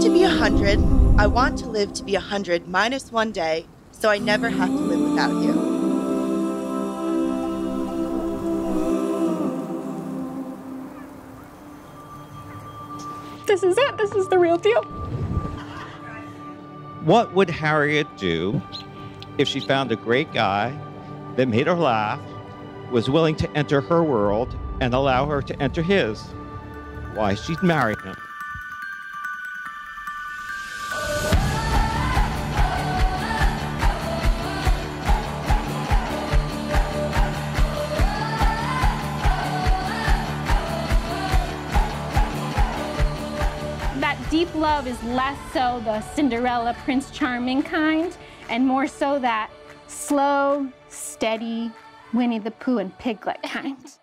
to be 100. I want to live to be 100 minus 1 day, so I never have to live without you. This is it. This is the real deal. What would Harriet do if she found a great guy that made her laugh, was willing to enter her world and allow her to enter his? Why, she'd marry him. That deep love is less so the Cinderella, Prince Charming kind, and more so that slow, steady, Winnie the Pooh and Piglet kind.